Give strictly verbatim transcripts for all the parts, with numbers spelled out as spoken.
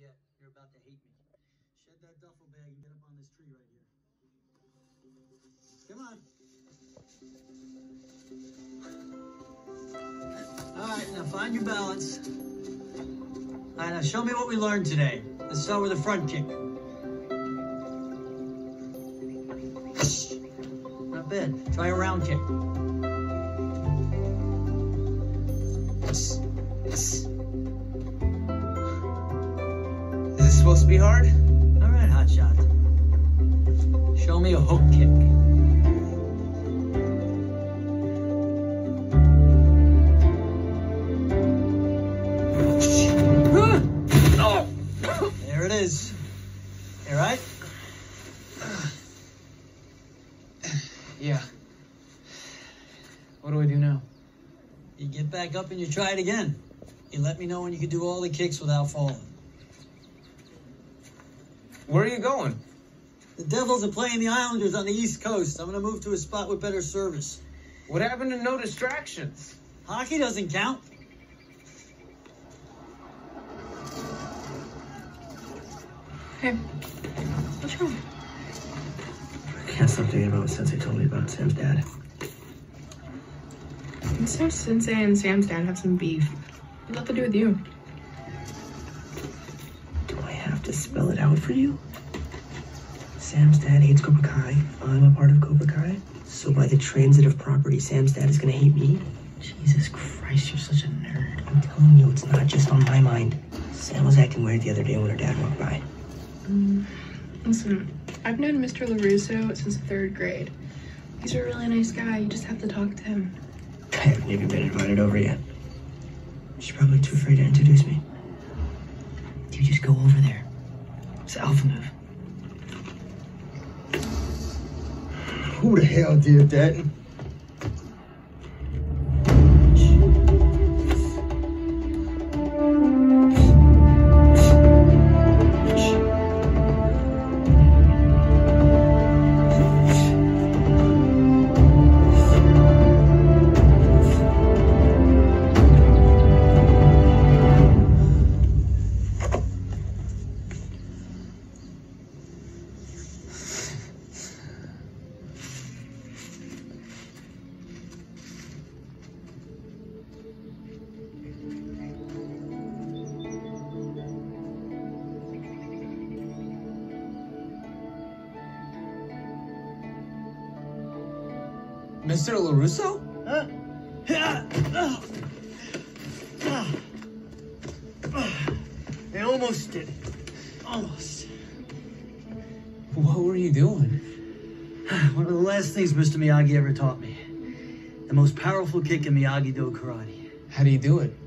yet. You're about to hate me. Shed that duffel bag and get up on this tree right here. Come on. All right, now find your balance. All right, now show me what we learned today. Let's start with a front kick. Not bad. Try a round kick. Is this supposed to be hard? All right, hotshot. Show me a hook kick. There it is. You all right? Yeah. What do I do now? You get back up and you try it again. You let me know when you can do all the kicks without falling. Where are you going? The Devils are playing the Islanders on the East Coast. I'm going to move to a spot with better service. What happened to no distractions? Hockey doesn't count. Hey, what's wrong? I can't stop thinking about what Sensei told me about Sam's dad. And so Sensei and Sam's dad have some beef. What's that to do with you? Do I have to spell it out for you? Sam's dad hates Cobra Kai. I'm a part of Cobra Kai. So by the transitive property, Sam's dad is gonna hate me? Jesus Christ, you're such a nerd. I'm telling you, it's not just on my mind. Sam was acting weird the other day when her dad walked by. Um, listen, I've known Mister LaRusso since third grade. He's a really nice guy. You just have to talk to him. I haven't even been invited over yet. She's probably too afraid to introduce me. You just go over there. It's the alpha move. Who the hell did that? Mister LaRusso? Huh? Yeah. Oh. Oh. They almost did it. Almost. What were you doing? One of the last things Mister Miyagi ever taught me. The most powerful kick in Miyagi-Do karate. How do you do it?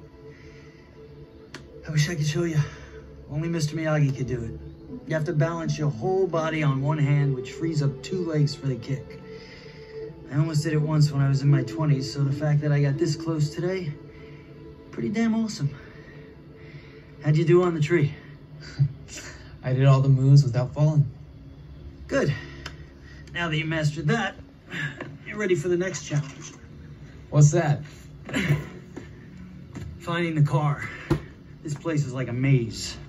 I wish I could show you. Only Mister Miyagi could do it. You have to balance your whole body on one hand, which frees up two legs for the kick. I almost did it once when I was in my twenties, so the fact that I got this close today, pretty damn awesome. How'd you do on the tree? I did all the moves without falling. Good. Now that you mastered that, you're ready for the next challenge. What's that? Finding the car. This place is like a maze.